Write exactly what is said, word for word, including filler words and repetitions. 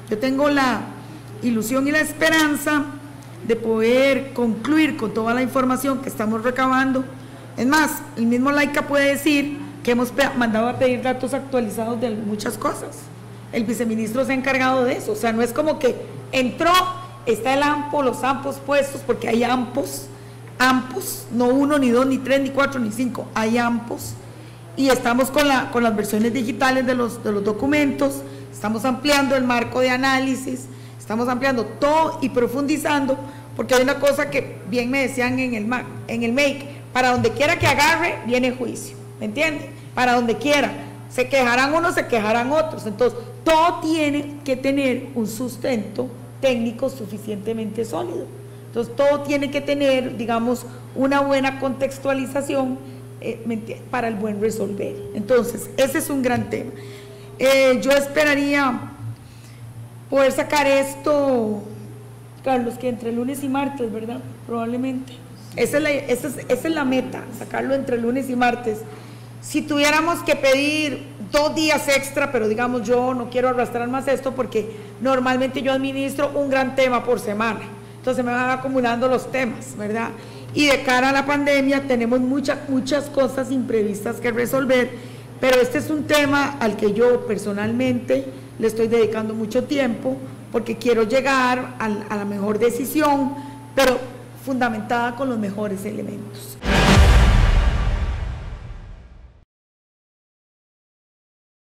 Yo tengo la ilusión y la esperanza de poder concluir con toda la información que estamos recabando. Es más, el mismo Laica puede decir que hemos mandado a pedir datos actualizados de muchas cosas. El viceministro se ha encargado de eso, o sea, no es como que entró, está el AMPO, los AMPOs puestos, porque hay AMPOs, AMPOs, no uno, ni dos, ni tres, ni cuatro, ni cinco, hay AMPOs, y estamos con, la, con las versiones digitales de los, de los documentos, estamos ampliando el marco de análisis, estamos ampliando todo y profundizando, porque hay una cosa que bien me decían en el, en el M E I C, para donde quiera que agarre, viene juicio, ¿me entiende? Para donde quiera, se quejarán unos, se quejarán otros, entonces todo tiene que tener un sustento técnico suficientemente sólido, entonces todo tiene que tener, digamos, una buena contextualización eh, para el buen resolver. Entonces ese es un gran tema. Eh, yo esperaría poder sacar esto, Carlos, que entre lunes y martes, ¿verdad? Probablemente. Esa es la, esa es, esa es la meta, sacarlo entre lunes y martes. Si tuviéramos que pedir dos días extra, pero digamos yo no quiero arrastrar más esto porque normalmente yo administro un gran tema por semana, entonces me van acumulando los temas, ¿verdad? Y de cara a la pandemia tenemos muchas, muchas cosas imprevistas que resolver, pero este es un tema al que yo personalmente le estoy dedicando mucho tiempo porque quiero llegar a, a la mejor decisión, pero fundamentada con los mejores elementos.